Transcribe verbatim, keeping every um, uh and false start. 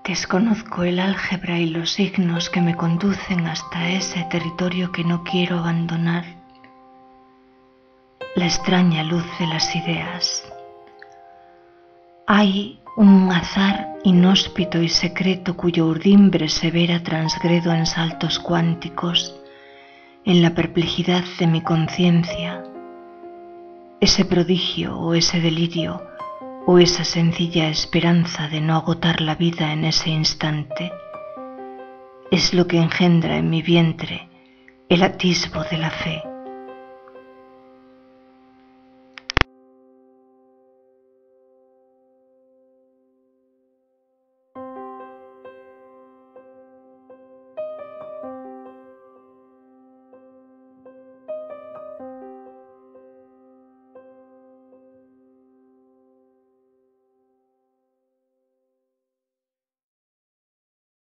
Desconozco el álgebra y los signos que me conducen hasta ese territorio que no quiero abandonar. La extraña luz de las ideas. Hay un azar inhóspito y secreto cuyo urdimbre severa transgredo en saltos cuánticos, en la perplejidad de mi conciencia. Ese prodigio o ese delirio o esa sencilla esperanza de no agotar la vida en ese instante es lo que engendra en mi vientre el atisbo de la fe.